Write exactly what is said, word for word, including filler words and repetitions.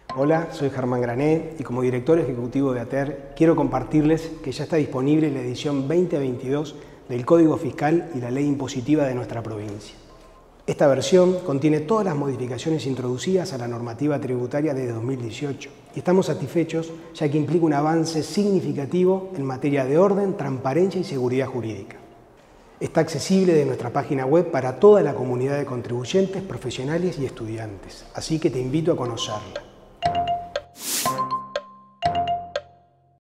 Hola, soy Germán Grané y como director ejecutivo de ATER quiero compartirles que ya está disponible la edición veinte veintidós del Código Fiscal y la Ley Impositiva de nuestra provincia. Esta versión contiene todas las modificaciones introducidas a la normativa tributaria desde dos mil dieciocho y estamos satisfechos ya que implica un avance significativo en materia de orden, transparencia y seguridad jurídica. Está accesible de nuestra página web para toda la comunidad de contribuyentes, profesionales y estudiantes, así que te invito a conocerla.